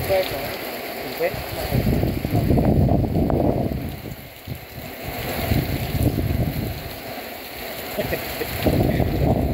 pesos, ¿eh? 50.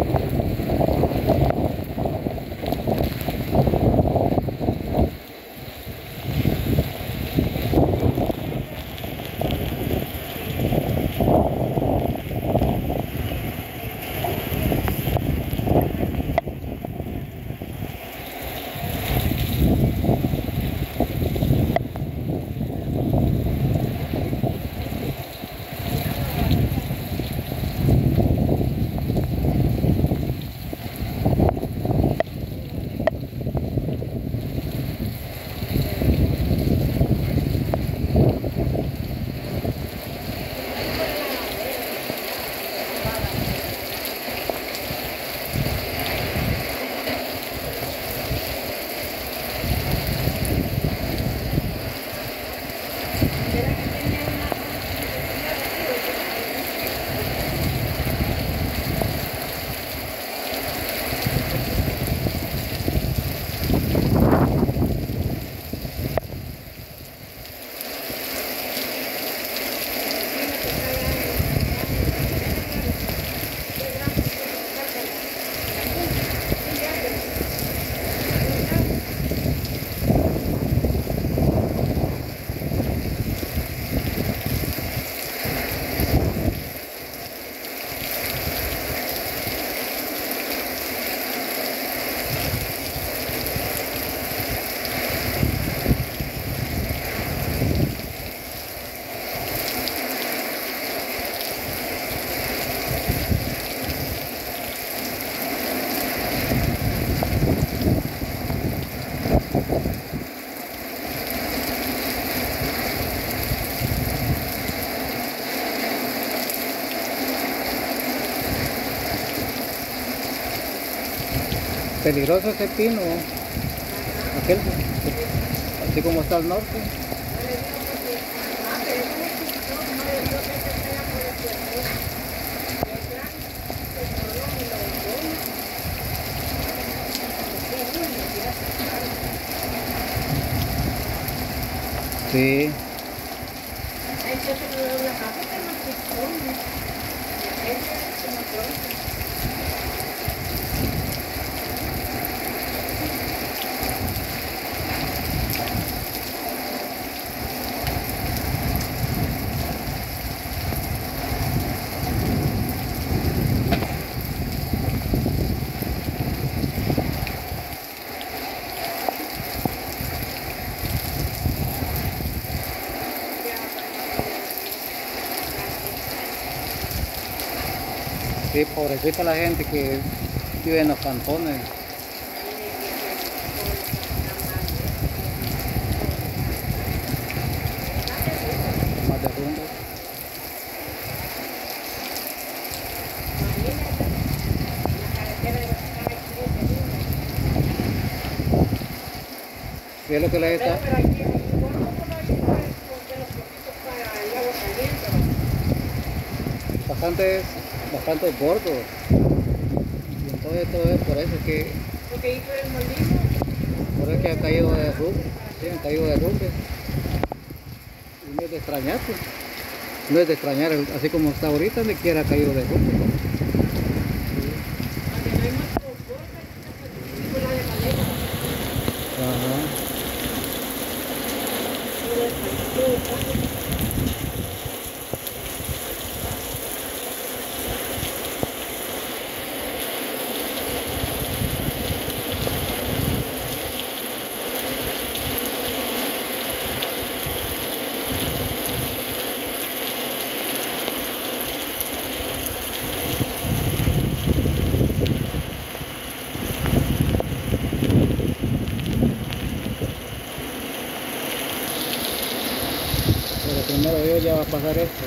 Peligroso ese pino, aquel, así como está al norte. Sí. Sí, pobrecita la gente que vive en los cantones. Más derrumbes. ¿Qué es lo que le está? Bastante gordo. Y entonces todo es por eso que... Porque hizo el molino. Por eso que ha caído de derrumbes. Sí, han caído de derrumbes. Y no es de extrañar, pues. No es de extrañar, así como está ahorita, ni siquiera ha caído de derrumbes. Ajá. Pero primero Dios ya va a pasar esto.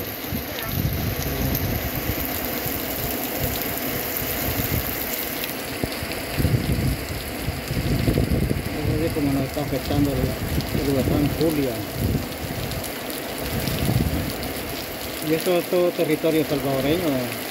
Es así como nos está afectando el huracán Julia. Y eso es todo territorio salvadoreño.